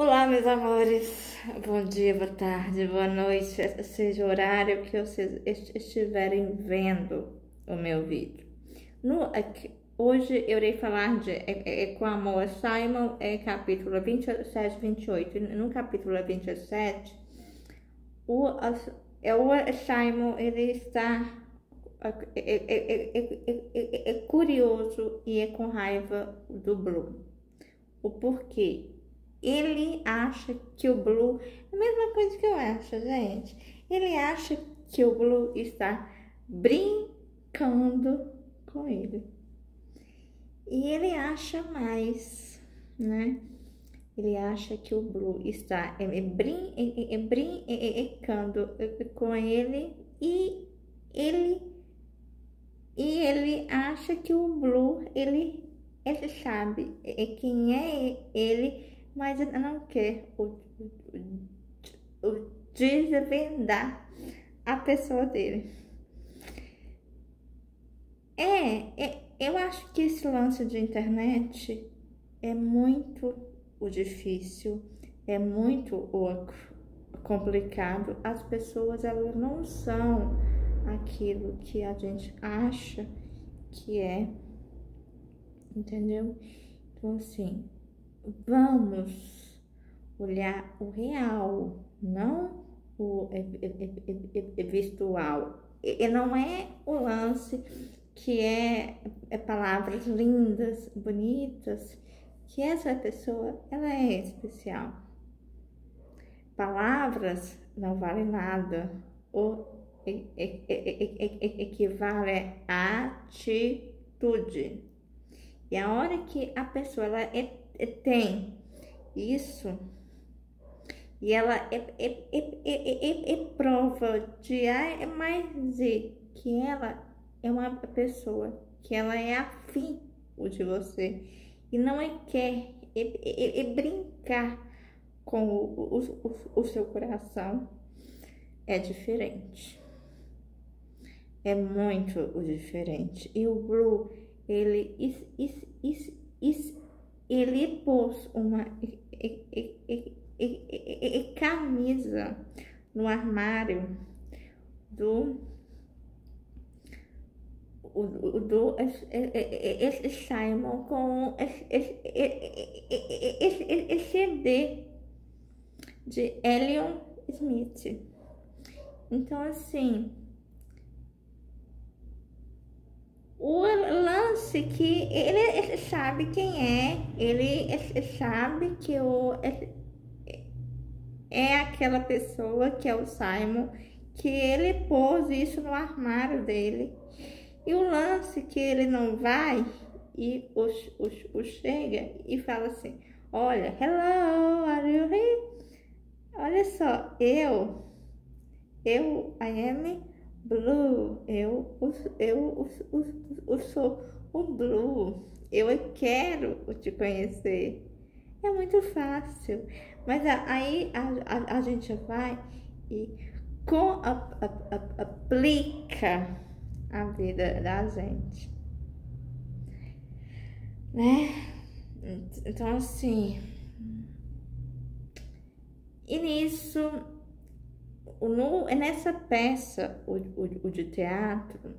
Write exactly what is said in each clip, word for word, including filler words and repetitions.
Olá, meus amores. Bom dia, boa tarde, boa noite, seja o horário que vocês estiverem vendo o meu vídeo. No, aqui, hoje eu irei falar de é, é, é, Com Amor, Simon, é, capítulo vinte e sete, vinte e oito. No capítulo vinte e sete, o, é, o Simon ele está é, é, é, é curioso e é com raiva do Blue. O porquê? Ele acha que o Blue, é a mesma coisa que eu acho, gente. Ele acha que o Blue está brincando com ele. E ele acha mais, né? Ele acha que o Blue está é, é, brin, é, é, brincando com ele e ele e ele acha que o Blue ele ele sabe é, quem é ele, mas ele não quer o, o, o desvendar a pessoa dele. É, é, eu acho que esse lance de internet é muito o difícil, é muito o complicado. As pessoas, elas não são aquilo que a gente acha que é, entendeu? Então, assim, vamos olhar o real, não o virtual. E não é o lance que é, é palavras lindas, bonitas, que essa pessoa, ela é especial. Palavras não valem nada, ou equivale a atitude. E a hora que a pessoa ela é, é, tem isso, e ela é, é, é, é, é prova de A mais Z, que ela é uma pessoa, que ela é afim de você, e não é quer é, é, é brincar com o, o, o, o seu coração, é diferente. É muito diferente. E o Blue, ele, is, is, is, is, ele pôs uma e, e, e, e, e, camisa no armário do, do, do esse Simon com esse, esse, esse, esse C D de Elliot Smith. Então, assim, o lance que ele sabe quem é, ele sabe que o, é aquela pessoa que é o Simon, que ele pôs isso no armário dele. E o lance que ele não vai e o, o, o chega e fala assim: olha, hello, are you here? Olha só, eu, eu, I am Blue, eu, eu, eu, eu sou o Blue, eu quero te conhecer. É muito fácil, mas aí a, a, a gente vai e com, a, a, a, aplica a vida da gente, né? Então, assim, e nisso, no, nessa peça, o, o, o de teatro,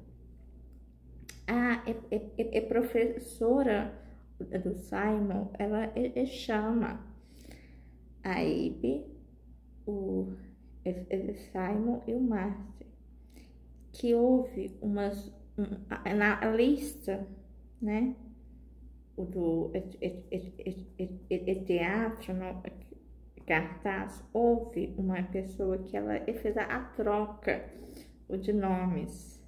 a é, é, é professora do Simon, ela é, é chama a Abby, o é, é Simon e o Marty, que houve umas um, na lista, né, o do é, é, é, teatro, no cartaz, houve uma pessoa que ela fez a, a troca de nomes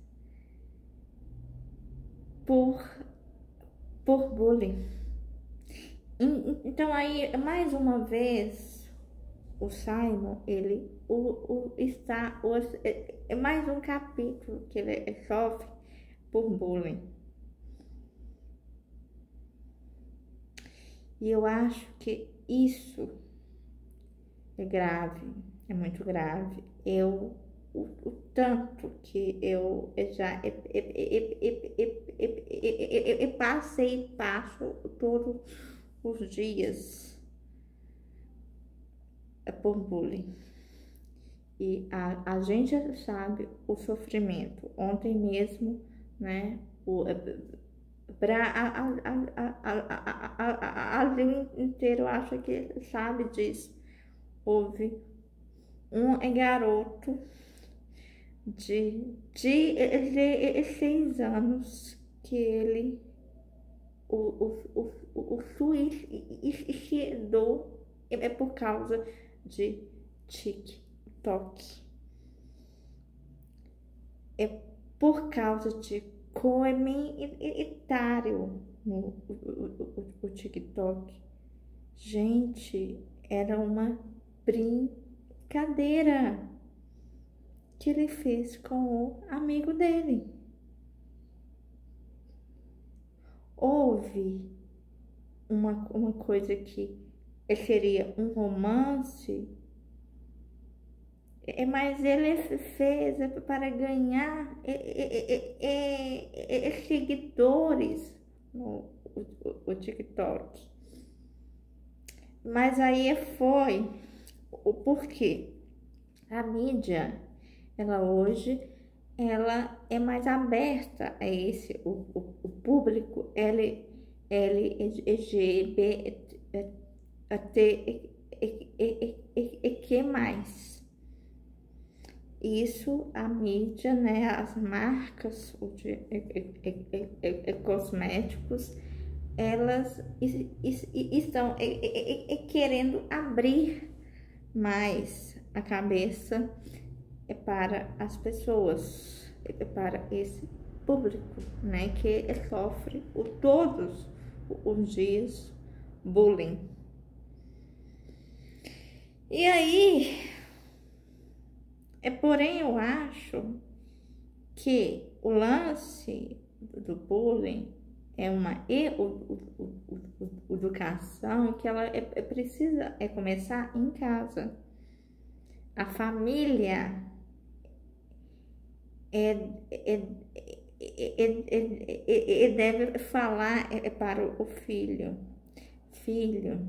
por por bullying. Então aí, mais uma vez, o Simon, ele o, o, está, o, é, é mais um capítulo que ele sofre por bullying. E eu acho que isso é grave, é muito grave. Eu, o, o tanto que eu já eu, eu, eu, eu passei e passo todos os dias por bullying. E a, a gente sabe o sofrimento. Ontem mesmo, né, o Para a Brasil inteiro acha que sabe disso. Houve um garoto de, de seis anos que ele o, o, o, o suicidou é por causa de TikTok. É por causa de comentário no o, o, o TikTok. Gente, era uma brincadeira que ele fez com o amigo dele. Houve uma, uma coisa que seria um romance, mas ele fez para ganhar seguidores no o, o TikTok. Mas aí foi o porquê. A mídia, ela hoje, ela é mais aberta a esse, o, o, o público L, L G B T Q mais. Isso, a mídia, né, as marcas de e, e, e, e, cosméticos, elas estão querendo abrir mais a cabeça para as pessoas, para esse público, né, que sofre todos os dias bullying. E aí, é, porém, eu acho que o lance do bullying é uma educação que ela é, é precisa é começar em casa. A família é, é, é, é, é deve falar é, para o filho: filho,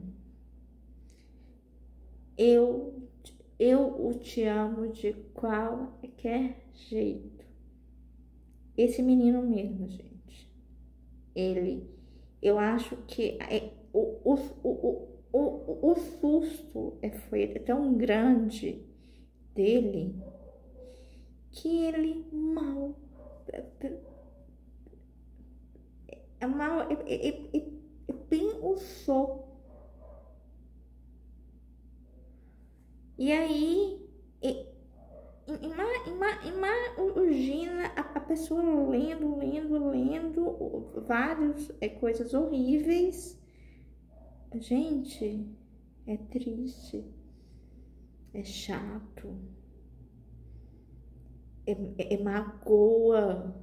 eu eu o te amo de qualquer jeito. Esse menino mesmo, gente, ele, eu acho que é, o, o, o, o, o susto foi tão grande dele que ele mal mal pensou. E aí imagina a pessoa lendo, lendo, lendo várias é, coisas horríveis. Gente, é triste, é chato, é, é, é magoa.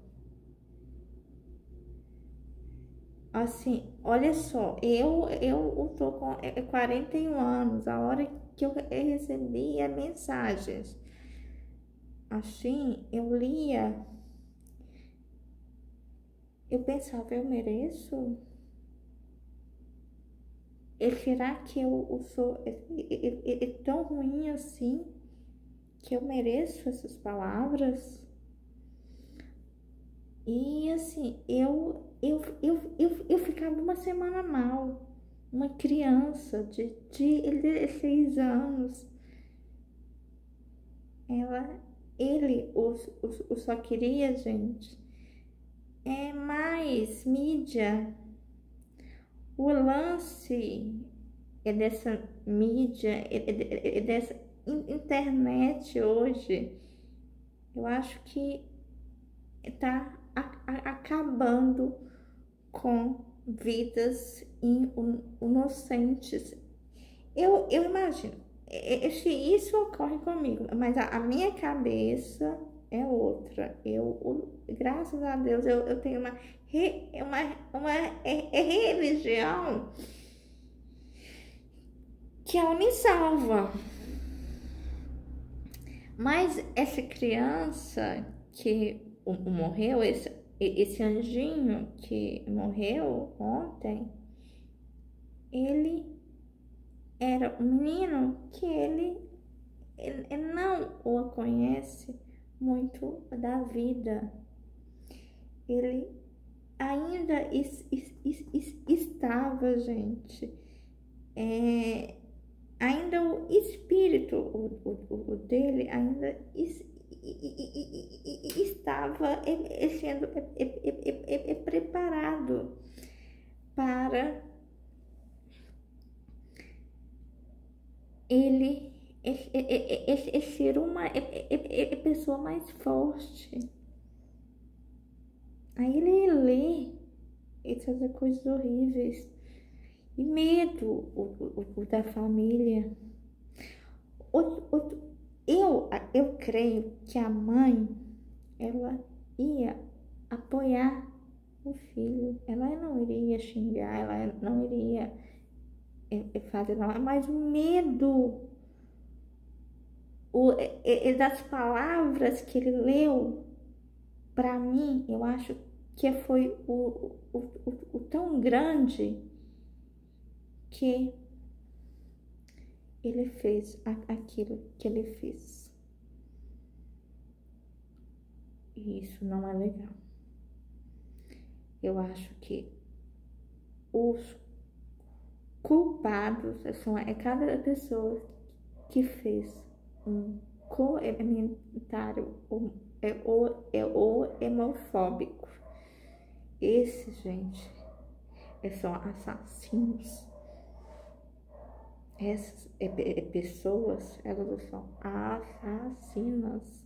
Assim, olha só, eu, eu tô com quarenta e um anos, a hora que eu recebia mensagens, assim, eu lia, eu pensava, eu mereço? E será que eu, eu sou é, é, é tão ruim assim, que eu mereço essas palavras? E assim, eu, eu, eu, eu, eu ficava uma semana mal. Uma criança de dezesseis anos, ela, ele o, o, o só queria, gente, é mais mídia. O lance é dessa mídia, é, é dessa internet hoje, eu acho que tá a, a, acabando com vidas inocentes. Eu, eu imagino, se isso ocorre comigo, mas a, a minha cabeça é outra. Eu, graças a Deus, eu, eu tenho uma, uma, uma religião que ela me salva. Mas essa criança que morreu, esse, esse anjinho que morreu ontem, ele era um menino que ele, ele, ele não o conhece muito da vida. Ele ainda es, es, es, es, estava, gente, é, ainda o espírito o, o, o dele ainda es, estava sendo preparado para ele ser uma pessoa mais forte. Aí ele lê essas coisas horríveis e medo o, o, o da família. O, o, eu, eu creio que a mãe, ela ia apoiar o filho, ela não iria xingar, ela não iria fazer nada, mas o medo o, das palavras que ele leu, para mim, eu acho que foi o, o, o, o tão grande que ele fez aquilo que ele fez. E isso não é legal. Eu acho que os culpados são é cada pessoa que fez um comentário ou é, ou, é, ou homofóbico. Esses, gente, são assassinos. Essas é, é, pessoas, elas são assassinas.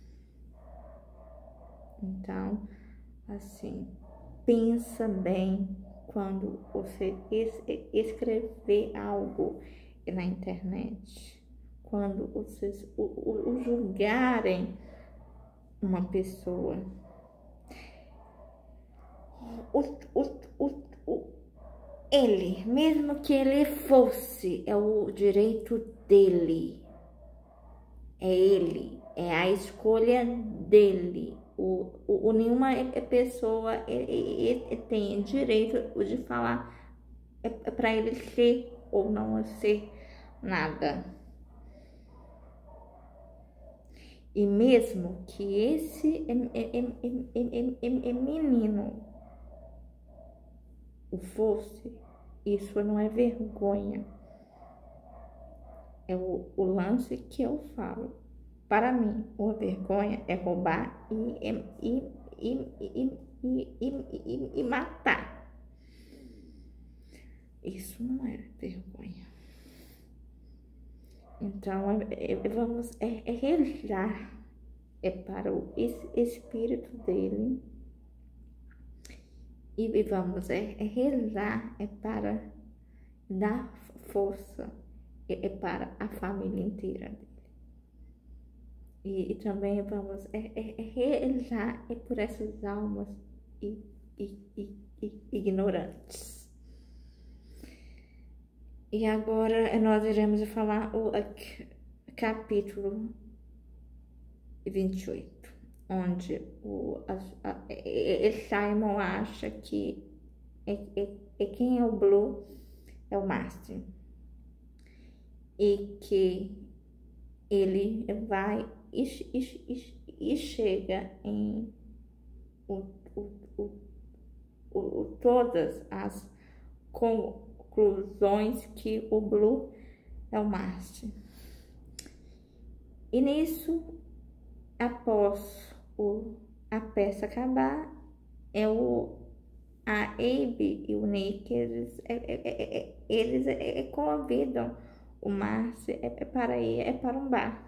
Então, assim, pensa bem quando você es, escrever algo na internet, quando vocês o, o, o julgarem uma pessoa. O, o, o, o, ele, mesmo que ele fosse, é o direito dele, é ele, é a escolha dele. O, o, o nenhuma pessoa ele, ele tem direito de falar é, é para ele ser ou não ser nada. E mesmo que esse é, é, é, é, é menino o fosse, isso não é vergonha. É o, o lance que eu falo. Para mim, a vergonha é roubar e, e, e, e, e, e, e matar. Isso não é vergonha. Então, é, é, vamos é, é rezar é para o espírito dele. E vamos é, é rezar é para dar força é, é para a família inteira dele. E, e também vamos é, é, é rezar é por essas almas e, e, e, e ignorantes. E agora nós iremos falar o capítulo vinte e oito, onde o, a, a, a, Simon acha que é, é, é quem é o Blue é o Master. E que ele vai e, e, e chega em o, o, o, o, todas as conclusões que o Blue é o Master. E nisso, após o, a peça acabar, é o, a Abby e o Nick, eles, é, é, é, eles é, convidam o Master é, é para ir é para um bar.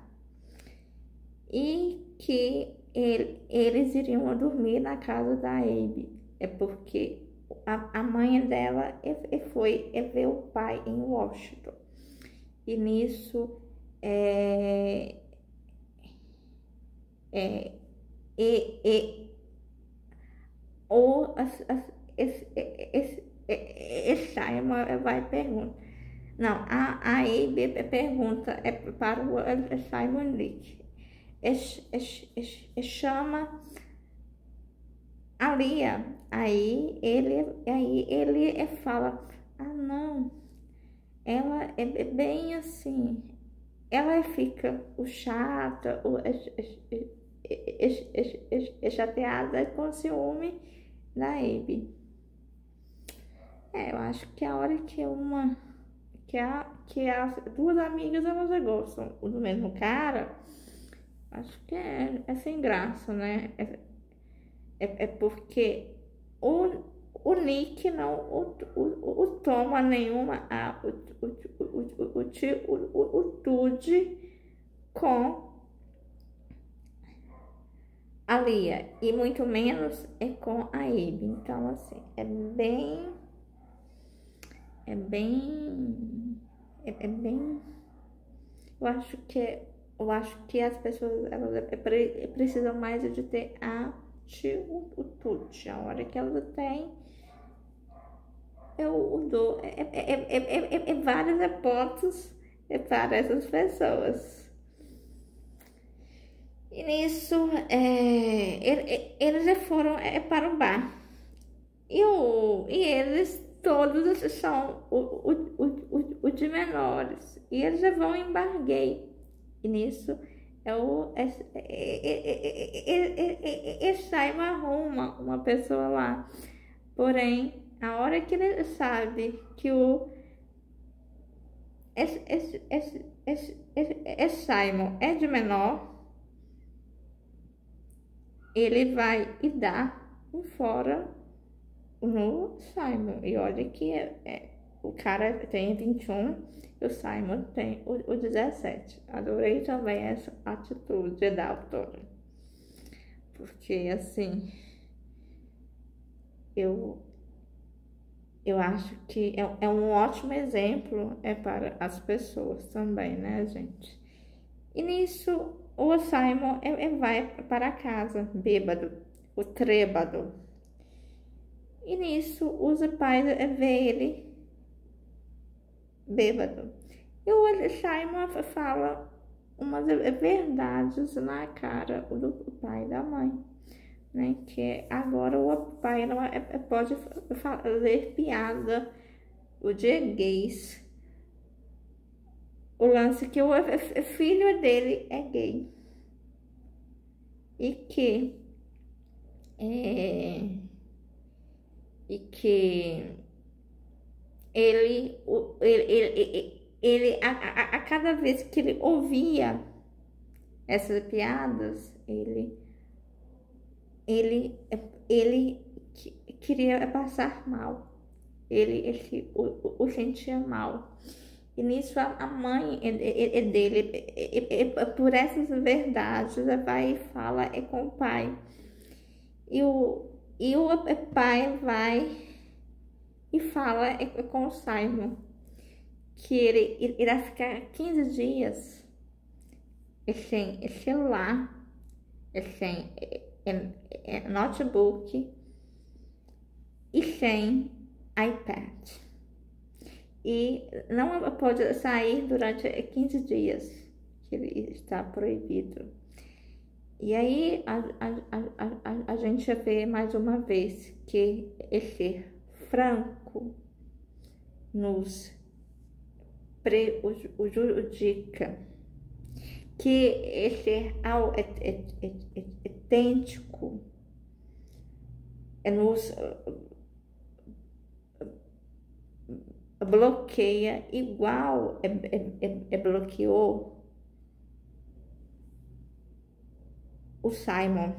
E que ele, eles iriam dormir na casa da Abby. É porque a, a mãe dela é, é, foi é ver o pai em Washington. E nisso, é, é, e, e, ou as, as, esse, esse, esse Simon vai perguntar. Não, a, a Abby pergunta é para o Simon Nick. É, é, é, chama a Lia. Aí ele, aí ele fala, ah não, ela é é bem assim, ela fica o chata, o, es- es- es- es- es- es- chateada com ciúme da Abby. É, eu acho que a hora que uma, que, a, que as duas amigas elas já gostam do mesmo cara, acho que é, é sem graça, né? É, é, é porque o, o Nick não o, o, o toma nenhuma a, o, o, o, o, o, ti- o, o, o Tude com a Lia e muito menos é com a Abby. Então, assim, é bem. É bem. É, é bem. Eu acho que. Eu acho que as pessoas elas é, pre- precisam mais de ter a atitude. A hora que elas têm, eu dou. É, é, é, é, é, é vários pontos para essas pessoas. E nisso, é, ele- eles já foram é, para o bar. E, o, e eles todos são o, o, o, o, o de menores. E eles já vão em bar gay. E nisso, é o, é, é, é, é, é, Simon arruma uma pessoa lá. Porém, a hora que ele sabe que o esse, esse, esse, esse, esse, esse Simon é de menor, ele vai e dá um fora no Simon. E olha que é, é, o cara tem vinte e um e o Simon tem o, o dezessete. Adorei também essa atitude da autora. Porque assim, eu, eu acho que é, é um ótimo exemplo é para as pessoas também, né, gente? E nisso, o Simon é, é, vai para casa, bêbado, o trêbado. E nisso, os pais vê ele bêbado. E o Simon fala umas verdades na cara do pai e da mãe, né? Que agora o pai não é, pode fazer piada, o de gays. O lance que o filho dele é gay. E que é, e que ele, ele, ele, ele a, a, a cada vez que ele ouvia essas piadas, ele, ele, ele queria passar mal, ele, ele o, o sentia mal. E nisso a mãe dele, por essas verdades, vai e fala é com o pai. E o, e o pai vai e fala com o Simon que ele irá ficar quinze dias sem celular, sem notebook e sem iPad. E não pode sair durante quinze dias, que ele está proibido. E aí a, a, a, a, a gente vê mais uma vez que esse Franco nos prejudica, que esse autêntico nos bloqueia igual é, é, é bloqueou o Simon,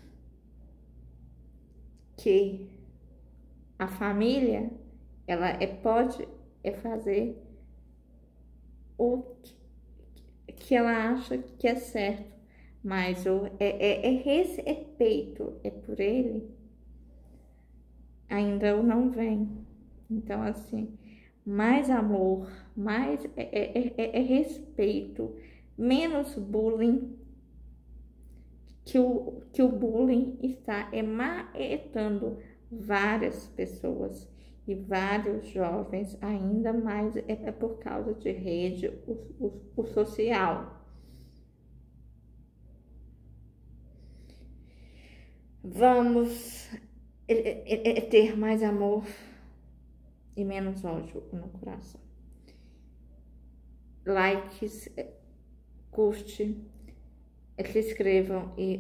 que a família ela é, pode é fazer o que, que ela acha que é certo, mas o é, é, é respeito é por ele ainda não vem. Então assim, mais amor, mais é, é, é, é respeito, menos bullying, que o, que o bullying está emaetando várias pessoas e vários jovens, ainda mais é, é por causa de rede, o, o, o social. Vamos é, é, é ter mais amor e menos ódio no coração. likes, curte, se inscrevam e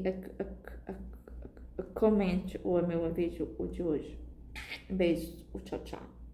comente o meu vídeo de hoje. Beijo, tchau, tchau.